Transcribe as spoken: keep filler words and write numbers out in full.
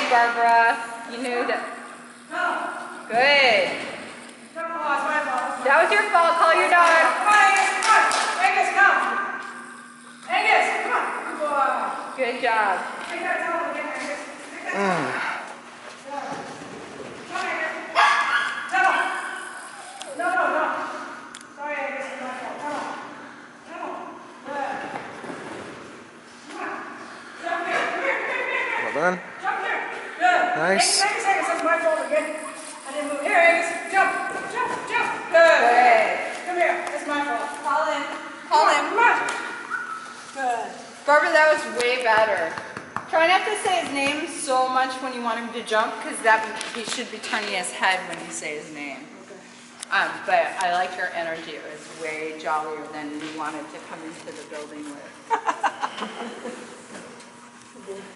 Good, Barbara. You knew that. Good. That was your fault. Call your dog. Come on, Angus. Come on. Angus, come. Angus, come on. Good boy. Good job. Take that towel again, Angus. Take that Mm. towel. Come on, Angus. Towel. No, no, no. Sorry, Angus. It's my fault. Come on. Come on. Good. Come on. Jump here. Come here. Come here. Come here. Well done. Jump here. Good. Nice. Angus, Angus, Angus. That's my fault again. I didn't move. Here, Angus. Jump. Jump. Jump. Good. Good. Come here. It's my fault. Call him. Call him. Come on. Good. Barbara, that was way better. Try not to say his name so much when you want him to jump, because that he should be turning his head when you say his name. Okay. Um, but I like your energy. It was way jollier than you wanted to come into the building with.